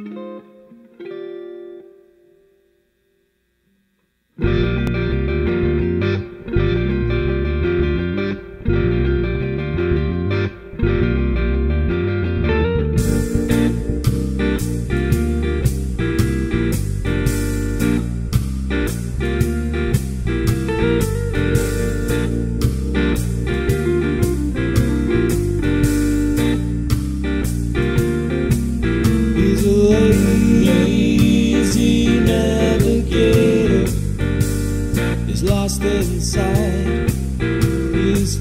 Lost inside. He's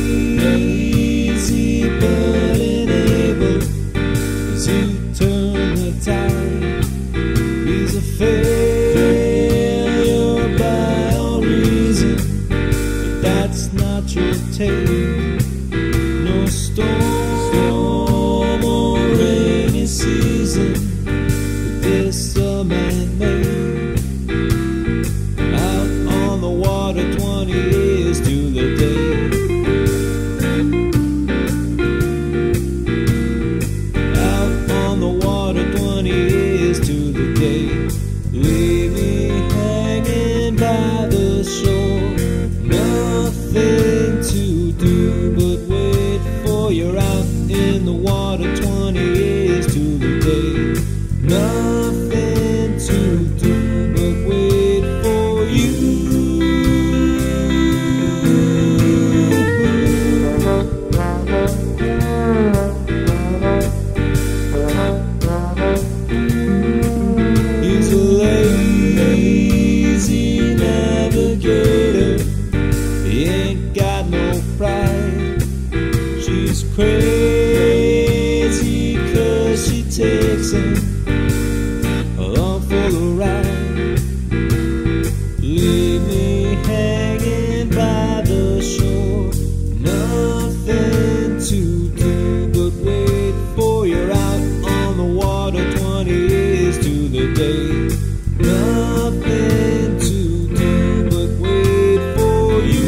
lazy but unable to turn the tide. He's a failure by all reason, but that's not your take. No storm or rainy season that this a man made. 20 years to the day. Out on the water, 20 years to the day. Leave me hanging by the shore. Nothing to do but wait for you. Out in the water, 20 years to the day. Nothing to do but wait for you. She's crazy 'cause she takes him along for the ride. Leave me hanging by the shore. Nothing to do but wait for you. Out on the water, 20 years to the day. Nothing to do but wait for you.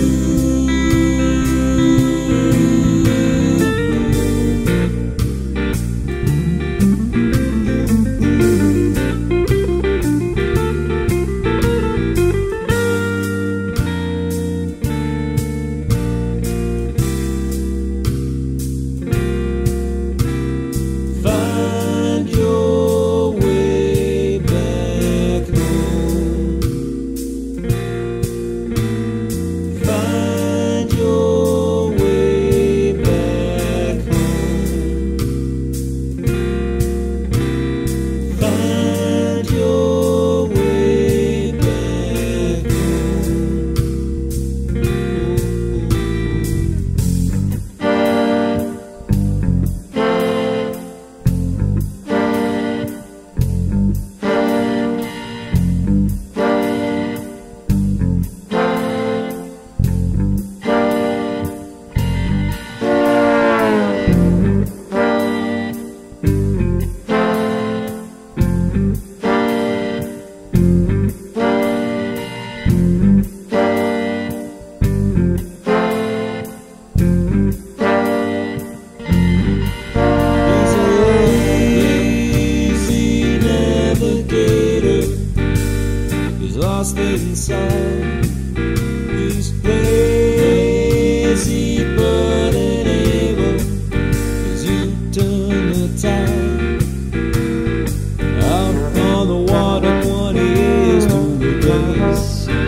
Lost inside. He's crazy but unable to turn the tide. Out on the water, 20 years to the days.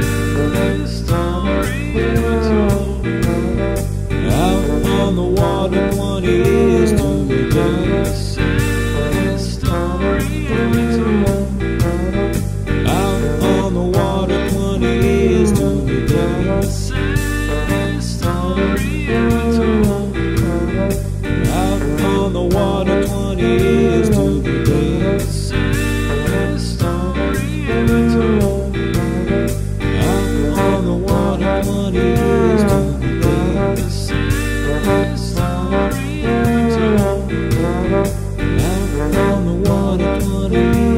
Out on the water, 20 years to the days. Out on the water, 20 years to the day. Out on the water, 20 years to the day. Out on the water, 20 years.